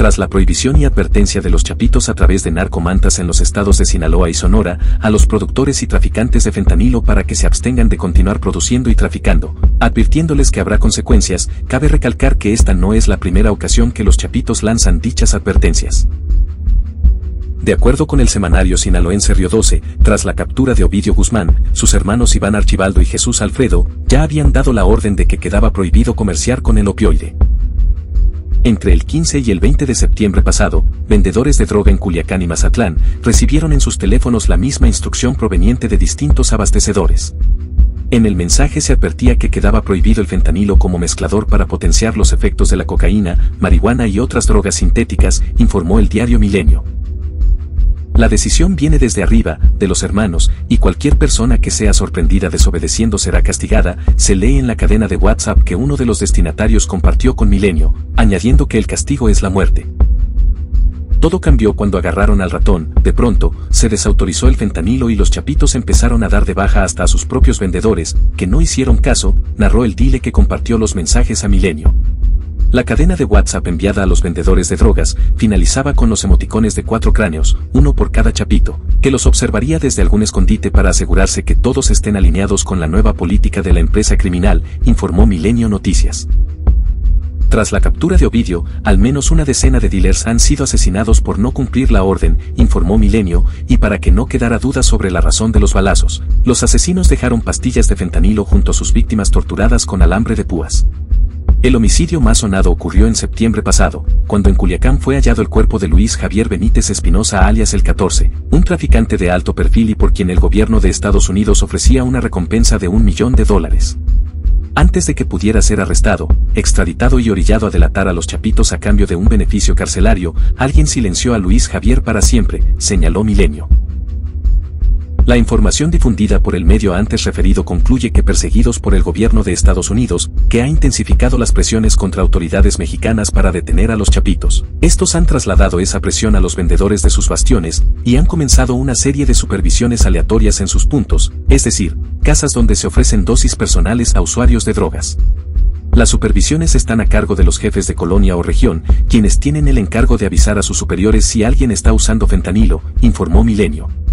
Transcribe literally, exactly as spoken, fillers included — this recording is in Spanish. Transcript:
Tras la prohibición y advertencia de los chapitos a través de narcomantas en los estados de Sinaloa y Sonora, a los productores y traficantes de fentanilo para que se abstengan de continuar produciendo y traficando, advirtiéndoles que habrá consecuencias, cabe recalcar que esta no es la primera ocasión que los chapitos lanzan dichas advertencias. De acuerdo con el semanario sinaloense Río doce, tras la captura de Ovidio Guzmán, sus hermanos Iván Archibaldo y Jesús Alfredo ya habían dado la orden de que quedaba prohibido comerciar con el opioide. Entre el quince y el veinte de septiembre pasado, vendedores de droga en Culiacán y Mazatlán recibieron en sus teléfonos la misma instrucción proveniente de distintos abastecedores. En el mensaje se advertía que quedaba prohibido el fentanilo como mezclador para potenciar los efectos de la cocaína, marihuana y otras drogas sintéticas, informó el diario Milenio. La decisión viene desde arriba, de los hermanos, y cualquier persona que sea sorprendida desobedeciendo será castigada, se lee en la cadena de WhatsApp que uno de los destinatarios compartió con Milenio, añadiendo que el castigo es la muerte. Todo cambió cuando agarraron al ratón, de pronto, se desautorizó el fentanilo y los chapitos empezaron a dar de baja hasta a sus propios vendedores, que no hicieron caso, narró el dile que compartió los mensajes a Milenio. La cadena de WhatsApp enviada a los vendedores de drogas finalizaba con los emoticones de cuatro cráneos, uno por cada chapito, que los observaría desde algún escondite para asegurarse que todos estén alineados con la nueva política de la empresa criminal, informó Milenio Noticias. Tras la captura de Ovidio, al menos una decena de dealers han sido asesinados por no cumplir la orden, informó Milenio, y para que no quedara duda sobre la razón de los balazos, los asesinos dejaron pastillas de fentanilo junto a sus víctimas torturadas con alambre de púas. El homicidio más sonado ocurrió en septiembre pasado, cuando en Culiacán fue hallado el cuerpo de Luis Javier Benítez Espinosa alias el catorce, un traficante de alto perfil y por quien el gobierno de Estados Unidos ofrecía una recompensa de un millón de dólares. Antes de que pudiera ser arrestado, extraditado y orillado a delatar a los chapitos a cambio de un beneficio carcelario, alguien silenció a Luis Javier para siempre, señaló Milenio. La información difundida por el medio antes referido concluye que perseguidos por el gobierno de Estados Unidos, que ha intensificado las presiones contra autoridades mexicanas para detener a los chapitos, estos han trasladado esa presión a los vendedores de sus bastiones, y han comenzado una serie de supervisiones aleatorias en sus puntos, es decir, casas donde se ofrecen dosis personales a usuarios de drogas. Las supervisiones están a cargo de los jefes de colonia o región, quienes tienen el encargo de avisar a sus superiores si alguien está usando fentanilo, informó Milenio.